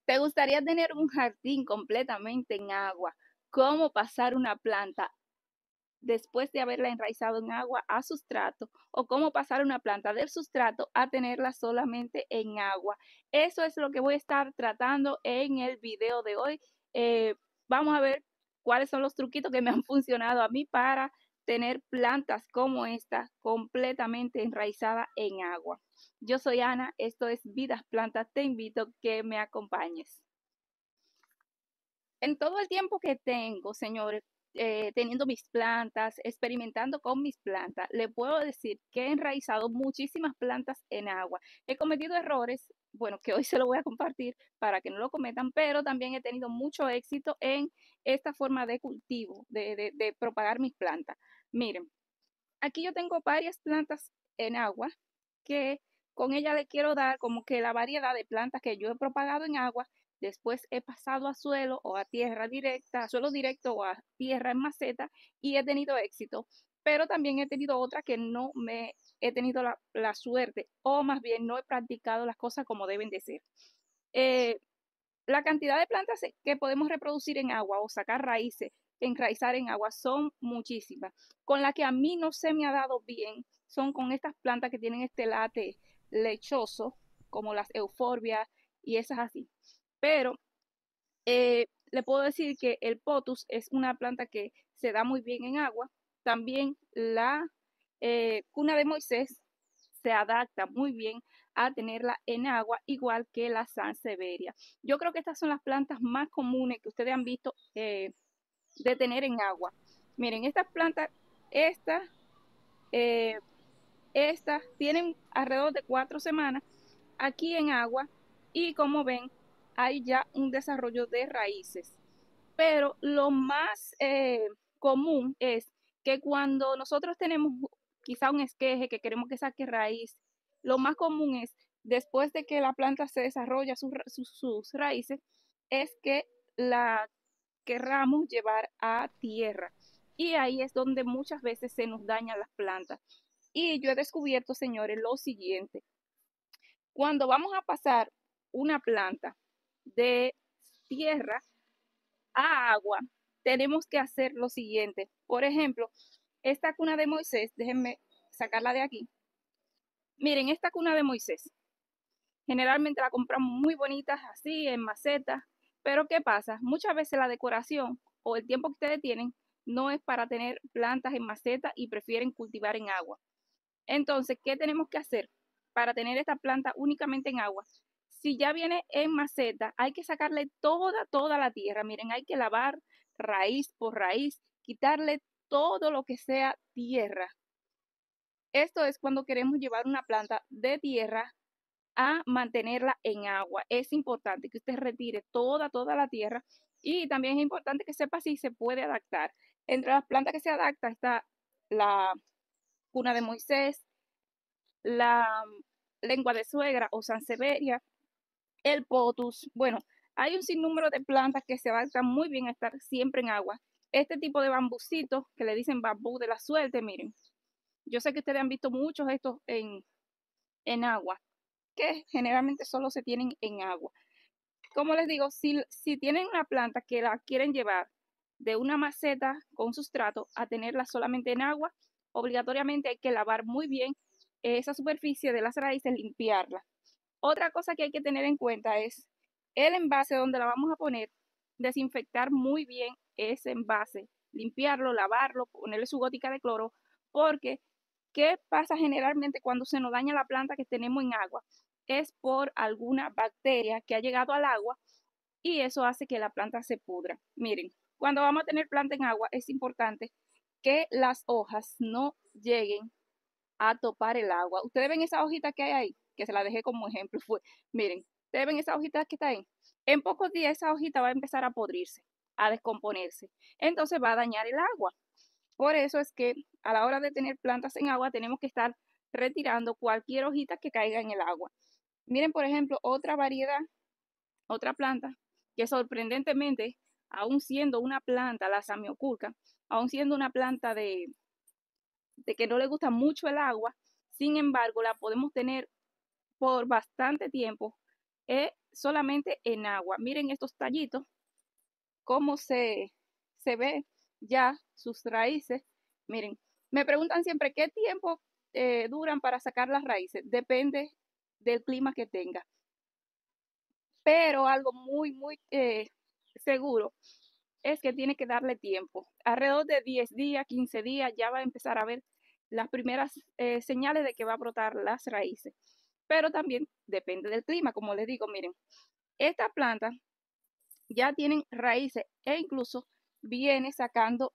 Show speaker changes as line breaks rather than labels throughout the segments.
¿Te gustaría tener un jardín completamente en agua? ¿Cómo pasar una planta después de haberla enraizado en agua a sustrato? ¿O cómo pasar una planta del sustrato a tenerla solamente en agua? Eso es lo que voy a estar tratando en el video de hoy. Eh, Vamos a ver cuáles son los truquitos que me han funcionado a mí para tener plantas como esta completamente enraizada en agua. Yo soy Ana, esto es Vidas Plantas, te invito a que me acompañes. En todo el tiempo que tengo, señores, teniendo mis plantas, experimentando con mis plantas, le puedo decir que he enraizado muchísimas plantas en agua. He cometido errores, bueno, que hoy se lo voy a compartir para que no lo cometan, pero también he tenido mucho éxito en esta forma de cultivo, de propagar mis plantas. Miren, aquí yo tengo varias plantas en agua que con ella le quiero dar como que la variedad de plantas que yo he propagado en agua, después he pasado a suelo o a tierra directa, a suelo directo o a tierra en maceta y he tenido éxito, pero también he tenido otras que no me he tenido la suerte o más bien no he practicado las cosas como deben de ser. Eh, la cantidad de plantas que podemos reproducir en agua o sacar raíces, enraizar en agua, son muchísimas. Con la que a mí no se me ha dado bien son con estas plantas que tienen este late lechoso, como las euforbias y esas así. Pero le puedo decir que el potus es una planta que se da muy bien en agua. También la cuna de Moisés se adapta muy bien a tenerla en agua, igual que la sansevieria. Yo creo que estas son las plantas más comunes que ustedes han visto de tener en agua. Miren, estas plantas, estas, eh, estas tienen alrededor de 4 semanas aquí en agua y como ven, hay ya un desarrollo de raíces. Pero lo más común es que cuando nosotros tenemos quizá un esqueje que queremos que saque raíz, lo más común es, después de que la planta se desarrolla sus raíces, es que la querramos llevar a tierra. Y ahí es donde muchas veces se nos dañan las plantas. Y yo he descubierto, señores, lo siguiente. Cuando vamos a pasar una planta de tierra a agua, tenemos que hacer lo siguiente. Por ejemplo, esta cuna de Moisés, déjenme sacarla de aquí. Miren, esta cuna de Moisés, generalmente la compramos muy bonitas así, en macetas, pero ¿qué pasa? Muchas veces la decoración o el tiempo que ustedes tienen no es para tener plantas en maceta y prefieren cultivar en agua. Entonces, ¿qué tenemos que hacer para tener esta planta únicamente en agua? Si ya viene en maceta, hay que sacarle toda la tierra. Miren, hay que lavar raíz por raíz, quitarle todo lo que sea tierra. Esto es cuando queremos llevar una planta de tierra a mantenerla en agua. Es importante que usted retire toda la tierra y también es importante que sepa si se puede adaptar. Entre las plantas que se adaptan está la cuna de Moisés, la lengua de suegra o sansevieria, el potus. Bueno, hay un sinnúmero de plantas que se adaptan muy bien a estar siempre en agua. Este tipo de bambucitos que le dicen bambú de la suerte, miren, yo sé que ustedes han visto muchos estos en agua, que generalmente solo se tienen en agua. Como les digo, si tienen una planta que la quieren llevar de una maceta con sustrato a tenerla solamente en agua, obligatoriamente hay que lavar muy bien esa superficie de las raíces, limpiarla. Otra cosa que hay que tener en cuenta es el envase donde la vamos a poner, desinfectar muy bien ese envase, limpiarlo, lavarlo, ponerle su gótica de cloro, porque ¿qué pasa generalmente cuando se nos daña la planta que tenemos en agua? Es por alguna bacteria que ha llegado al agua y eso hace que la planta se pudra. Miren, cuando vamos a tener planta en agua es importante que las hojas no lleguen a topar el agua. Ustedes ven esa hojita que hay ahí, que se la dejé como ejemplo. Miren, ustedes ven esa hojita que está ahí. En pocos días esa hojita va a empezar a podrirse, a descomponerse. Entonces va a dañar el agua. Por eso es que a la hora de tener plantas en agua tenemos que estar retirando cualquier hojita que caiga en el agua. Miren, por ejemplo, otra variedad, otra planta que sorprendentemente, aún siendo una planta, la samioculca, aún siendo una planta de que no le gusta mucho el agua, sin embargo, la podemos tener por bastante tiempo, solamente en agua. Miren estos tallitos, cómo se ve ya sus raíces. Miren, me preguntan siempre qué tiempo duran para sacar las raíces. Depende del clima que tenga. Pero algo muy seguro es que tiene que darle tiempo. Alrededor de 10 días, 15 días, ya va a empezar a ver las primeras señales de que va a brotar las raíces. Pero también depende del clima, como les digo, miren, esta planta ya tienen raíces e incluso viene sacando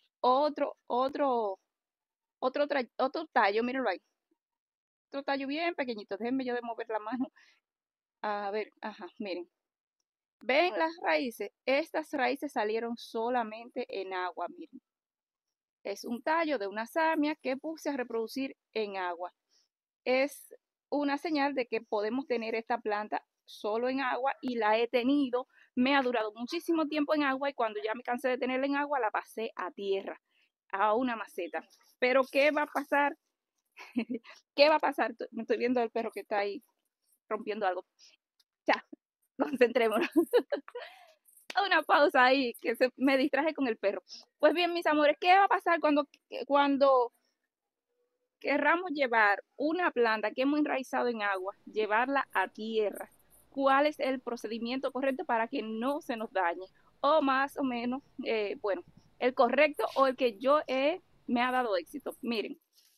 otro tallo, mírenlo ahí, otro tallo bien pequeñito. Déjenme yo de mover la mano. A ver, ajá, miren. ¿Ven las raíces? Estas raíces salieron solamente en agua, miren. Es un tallo de una samia que puse a reproducir en agua. Es una señal de que podemos tener esta planta solo en agua y la he tenido. Me ha durado muchísimo tiempo en agua y cuando ya me cansé de tenerla en agua la pasé a tierra, a una maceta. Pero ¿qué va a pasar? ¿Qué va a pasar? Me estoy viendo el perro que está ahí rompiendo algo. Ya, concentrémonos. Una pausa ahí, que me distraje con el perro. Pues bien, mis amores, ¿qué va a pasar cuando querramos llevar una planta que hemos enraizado en agua, llevarla a tierra? ¿Cuál es el procedimiento correcto para que no se nos dañe? O más o menos, bueno, el correcto o el que me ha dado éxito. Miren,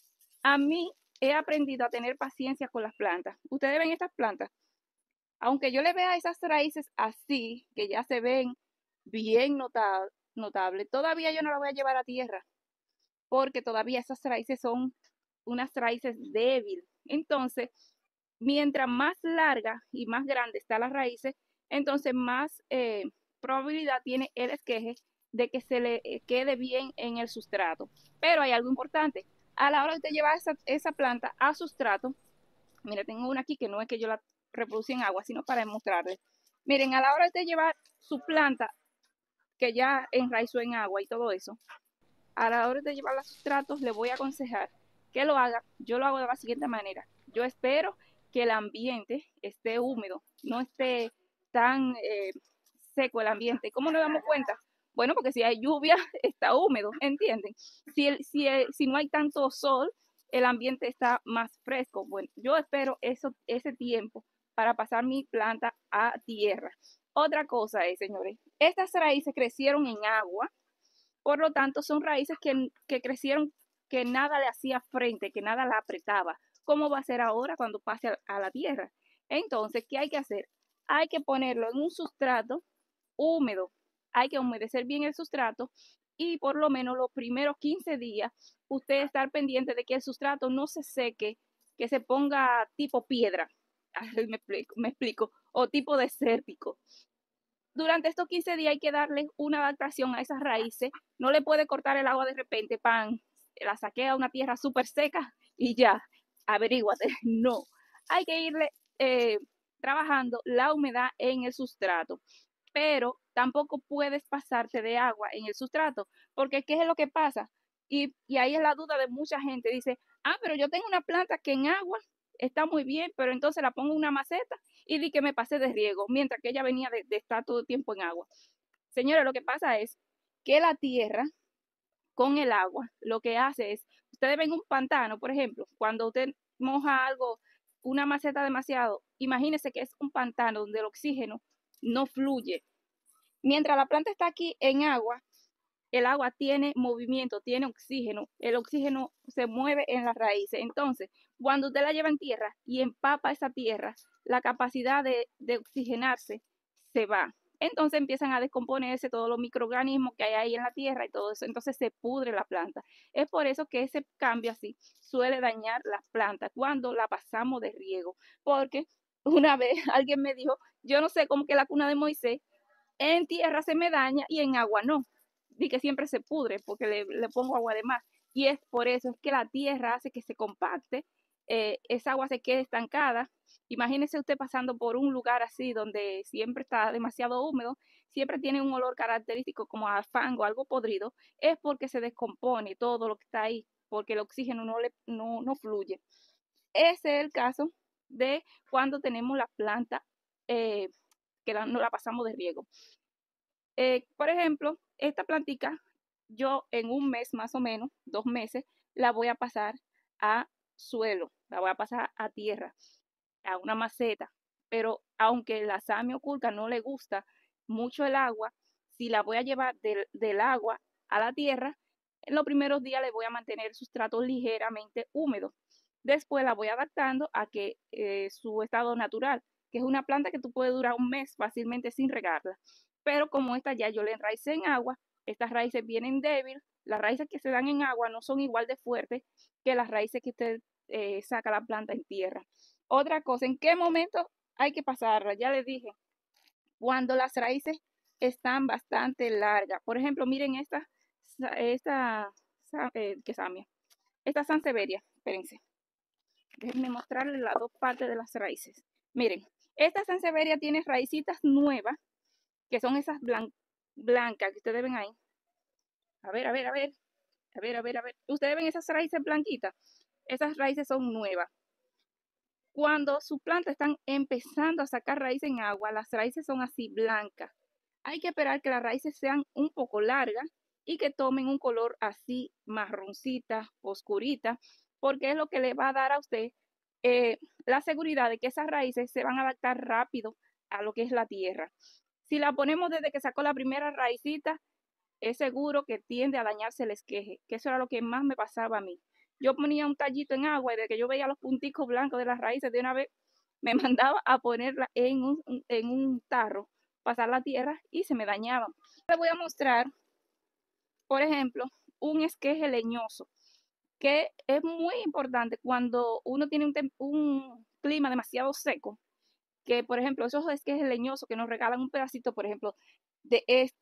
a mí he aprendido a tener paciencia con las plantas. Ustedes ven estas plantas, aunque yo le vea esas raíces así, que ya se ven bien notables, todavía yo no la voy a llevar a tierra, porque todavía esas raíces son unas raíces débiles. Entonces, mientras más larga y más grande están las raíces, entonces más probabilidad tiene el esqueje de que se le quede bien en el sustrato. Pero hay algo importante. A la hora de llevar esa planta a sustrato, mira, tengo una aquí que no es que yo la reproducí en agua, sino para demostrarles. Miren, a la hora de llevar su planta, que ya enraizó en agua y todo eso, a la hora de llevar a sustratos, le voy a aconsejar que lo haga. Yo lo hago de la siguiente manera. Yo espero que el ambiente esté húmedo, no esté tan seco el ambiente. ¿Cómo nos damos cuenta? Bueno, porque si hay lluvia, está húmedo, ¿entienden? Si no hay tanto sol, el ambiente está más fresco. Bueno, yo espero ese tiempo para pasar mi planta a tierra. Otra cosa es, señores, estas raíces crecieron en agua, por lo tanto son raíces que crecieron, que nada le hacía frente, que nada la apretaba. ¿Cómo va a ser ahora cuando pase a la tierra? Entonces, ¿qué hay que hacer? Hay que ponerlo en un sustrato húmedo. Hay que humedecer bien el sustrato y por lo menos los primeros 15 días usted estar pendiente de que el sustrato no se seque, que se ponga tipo piedra. Me explico, o tipo desértico. Durante estos 15 días hay que darle una adaptación a esas raíces. No le puede cortar el agua de repente, la saqué a una tierra súper seca y ya, averíguate. No, hay que irle trabajando la humedad en el sustrato, pero tampoco puedes pasarte de agua en el sustrato, porque ¿qué es lo que pasa? Y ahí es la duda de mucha gente. Dice, pero yo tengo una planta que en agua está muy bien, pero entonces la pongo en una maceta y di que me pasé de riego, mientras que ella venía de estar todo el tiempo en agua. Señores, lo que pasa es que la tierra con el agua lo que hace es, ustedes ven un pantano, por ejemplo, cuando usted moja algo, una maceta demasiado, imagínense que es un pantano donde el oxígeno no fluye. Mientras la planta está aquí en agua, el agua tiene movimiento, tiene oxígeno, el oxígeno se mueve en las raíces. Entonces, cuando usted la lleva en tierra y empapa esa tierra, la capacidad de oxigenarse se va. Entonces empiezan a descomponerse todos los microorganismos que hay ahí en la tierra y todo eso. Entonces se pudre la planta. Es por eso que ese cambio así suele dañar las plantas cuando la pasamos de riego. Porque una vez alguien me dijo, yo no sé cómo que la cuna de Moisés en tierra se me daña y en agua no. Y que siempre se pudre porque le pongo agua de más. Y es por eso es que la tierra hace que se compacte, esa agua se quede estancada. Imagínese usted pasando por un lugar así donde siempre está demasiado húmedo, siempre tiene un olor característico como a fango, algo podrido, es porque se descompone todo lo que está ahí, porque el oxígeno no fluye. Ese es el caso de cuando tenemos la planta que no la pasamos de riego. Por ejemplo, esta plantica, yo en un mes más o menos, 2 meses, la voy a pasar a suelo, la voy a pasar a tierra, a una maceta. Pero aunque la samioculca no le gusta mucho el agua, si la voy a llevar del agua a la tierra, en los primeros días le voy a mantener el sustrato ligeramente húmedo. Después la voy adaptando a que su estado natural, que es una planta que tú puedes durar un mes fácilmente sin regarla. Pero como esta ya yo le enraicé en agua, estas raíces vienen débiles, las raíces que se dan en agua no son igual de fuertes que las raíces que usted saca la planta en tierra. Otra cosa, ¿en qué momento hay que pasarla? Ya les dije, cuando las raíces están bastante largas. Por ejemplo, miren ¿qué samia? Esta Sansevieria, espérense. Déjenme mostrarles las dos partes de las raíces. Miren, esta Sansevieria tiene raícitas nuevas, que son esas blancas que ustedes ven ahí. A ver, a ver, a ver. A ver, a ver, a ver. Ustedes ven esas raíces blanquitas. Esas raíces son nuevas. Cuando sus plantas están empezando a sacar raíces en agua, las raíces son así blancas. Hay que esperar que las raíces sean un poco largas y que tomen un color así marroncita, oscurita, porque es lo que le va a dar a usted la seguridad de que esas raíces se van a adaptar rápido a lo que es la tierra. Si la ponemos desde que sacó la primera raicita, es seguro que tiende a dañarse el esqueje, que eso era lo que más me pasaba a mí. Yo ponía un tallito en agua y de que yo veía los punticos blancos de las raíces de una vez, me mandaba a ponerla en un tarro, pasar la tierra y se me dañaban. Les voy a mostrar, por ejemplo, un esqueje leñoso, que es muy importante cuando uno tiene un clima demasiado seco, que por ejemplo esos esquejes leñosos que nos regalan un pedacito, por ejemplo, de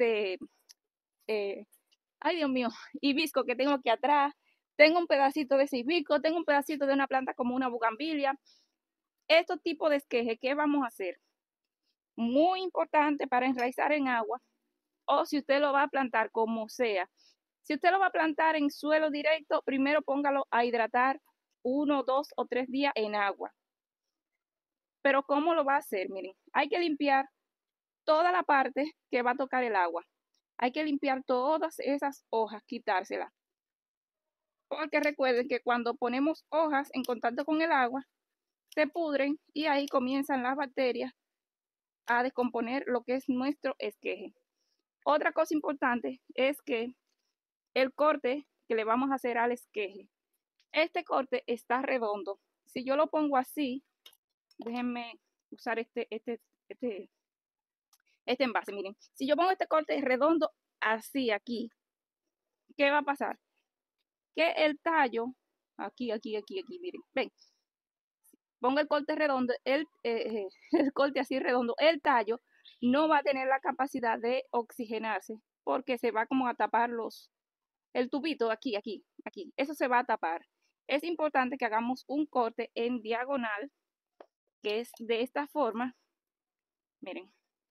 eh, ay Dios mío, hibisco que tengo aquí atrás, tengo un pedacito de ese hibisco, tengo un pedacito de una planta como una bugambilia. Estos tipos de esqueje, ¿qué vamos a hacer? Muy importante para enraizar en agua, o si usted lo va a plantar como sea. Si usted lo va a plantar en suelo directo, primero póngalo a hidratar 1, 2 o 3 días en agua. Pero ¿cómo lo va a hacer? Miren, hay que limpiar toda la parte que va a tocar el agua. Hay que limpiar todas esas hojas, quitárselas. Porque recuerden que cuando ponemos hojas en contacto con el agua, se pudren y ahí comienzan las bacterias a descomponer lo que es nuestro esqueje. Otra cosa importante es que el corte que le vamos a hacer al esqueje, este corte está redondo. Si yo lo pongo así, déjenme usar este envase, miren. Si yo pongo este corte redondo así aquí, ¿qué va a pasar? Que el tallo, aquí, miren, ven, ponga el corte redondo, el corte así redondo, el tallo no va a tener la capacidad de oxigenarse porque se va como a tapar el tubito aquí, eso se va a tapar. Es importante que hagamos un corte en diagonal, que es de esta forma, miren,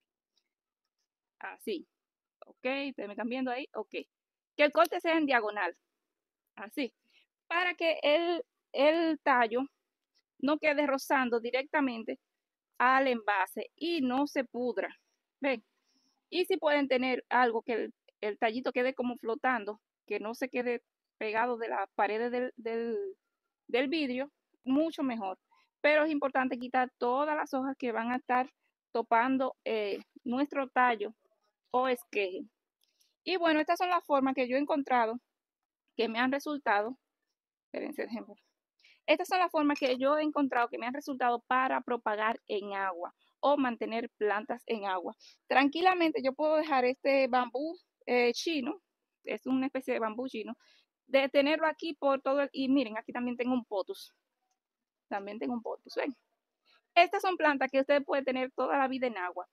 así, ok, ustedes me están viendo ahí, ok, que el corte sea en diagonal, así, para que el tallo no quede rozando directamente al envase y no se pudra. ¿Ven? Y si pueden tener algo que el tallito quede como flotando, que no se quede pegado de las paredes del vidrio, mucho mejor. Pero es importante quitar todas las hojas que van a estar topando nuestro tallo o esqueje. Y bueno, estas son las formas que yo he encontrado que me han resultado. Espérense, ejemplo. Estas son las formas que yo he encontrado que me han resultado para propagar en agua o mantener plantas en agua. Tranquilamente yo puedo dejar este bambú chino, es una especie de bambú chino, de tenerlo aquí por todo y miren, aquí también tengo un potus. También tengo un potus, ¿ven? Estas son plantas que usted puede tener toda la vida en agua.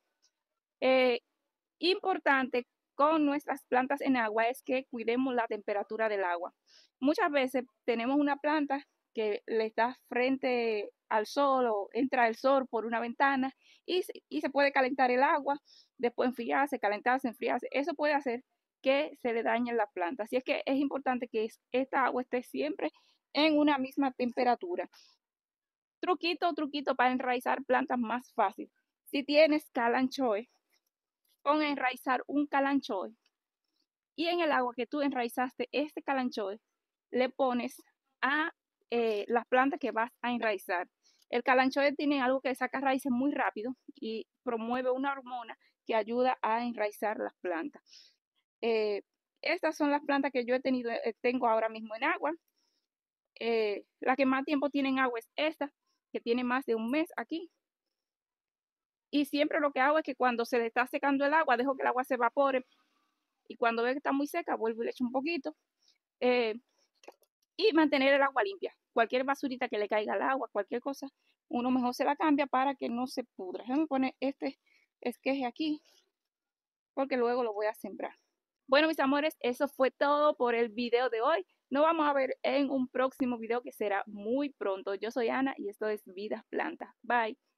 Importante con nuestras plantas en agua es que cuidemos la temperatura del agua. Muchas veces tenemos una planta que le está frente al sol o entra el sol por una ventana y se puede calentar el agua, después enfriarse, calentarse, enfriarse. Eso puede hacer que se le dañen las plantas. Así es que es importante que esta agua esté siempre en una misma temperatura. Truquito para enraizar plantas más fácil. Si tienes calanchoe, pon a enraizar un calanchoe y en el agua que tú enraizaste este calanchoe, le pones a las plantas que vas a enraizar. El calanchoe tiene algo que saca raíces muy rápido y promueve una hormona que ayuda a enraizar las plantas. Eh, Estas son las plantas que yo tengo ahora mismo en agua. La que más tiempo tiene en agua es esta, que tiene más de un mes aquí. Y siempre lo que hago es que cuando se le está secando el agua, dejo que el agua se evapore. Y cuando veo que está muy seca, vuelvo y le echo un poquito. Eh, y mantener el agua limpia. Cualquier basurita que le caiga al agua, cualquier cosa, uno mejor se la cambia para que no se pudra. Déjame poner este esqueje aquí, porque luego lo voy a sembrar. Bueno, mis amores, eso fue todo por el video de hoy. Nos vamos a ver en un próximo video que será muy pronto. Yo soy Ana y esto es Vidas Plantas. Bye.